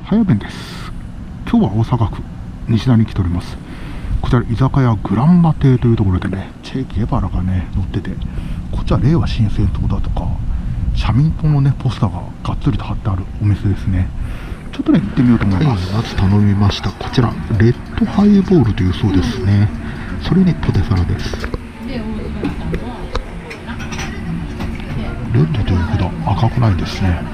早弁です。今日は大阪府西田に来ております。こちら居酒屋グランマ亭というところでね、チェ・ゲバラがね載ってて、こちら令和新選党だとか社民党のねポスターががっつりと貼ってあるお店ですね。ちょっとね行ってみようと思います。まず頼みました。こちらレッドハイボールというそうですね。それにポテサラです。レッドというほど赤くないですね。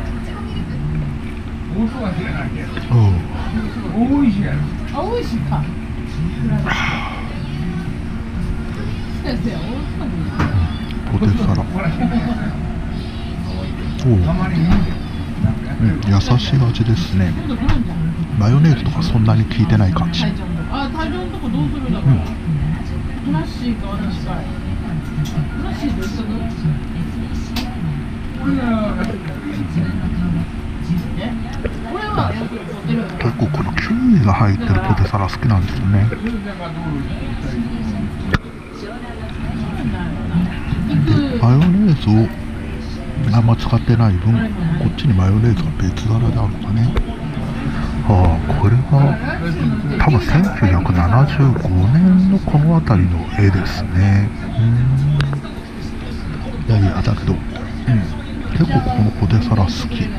ポテサラ、優しい味ですね。マヨネーズとかそんなに効いてない感じ。結構このキュウリが入ってるポテサラ好きなんですよね。でマヨネーズをあんま使ってない分、こっちにマヨネーズが別皿であるのかね。これが多分1975年のこの辺りの絵ですね。いやいやだけど、結構このポテサラ好き。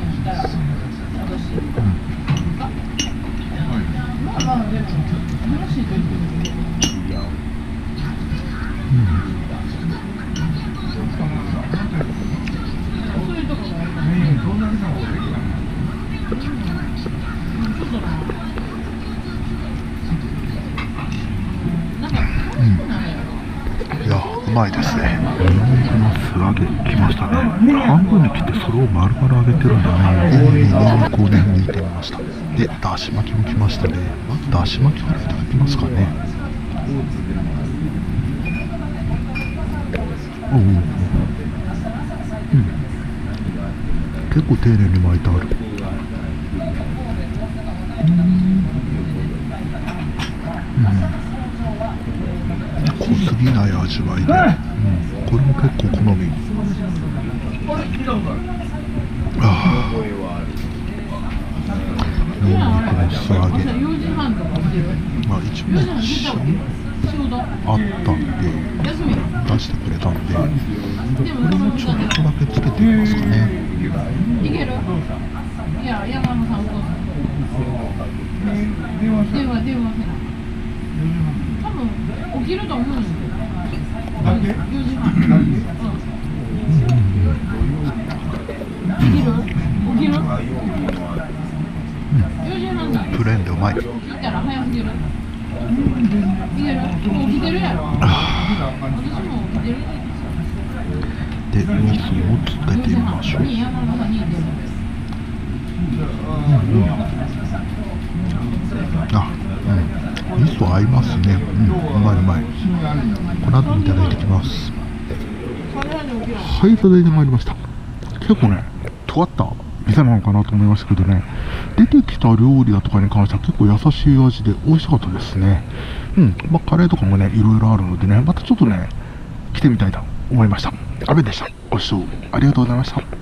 いやうまいですね。ニンニクの素揚げきましたね。半分に切ってそれを丸々揚げてるんだね。ニンニクをね抜いてみました。でだし巻きもきましたね。まずだし巻きからいただきますかね。結構丁寧に巻いてある。濃すぎない味わいで、これも結構好み。ニンニクの素揚げ、一応あったんで出してくれたんで、これもちょっとだけつけてみますかね。 起きると思うんですよ。 プレーンでうまい。で味噌をつけてみましょう。味噌合いますね。うまいうまい。この後にいただいてきます。はい、いただいてまいりました。結構ね尖った店なのかなと思いましたけどね、出てきた料理だとかに関しては結構優しい味で美味しかったですね。カレーとかもねいろいろあるのでね、またちょっとね来てみたいと思いました。阿部でした。ご視聴ありがとうございました。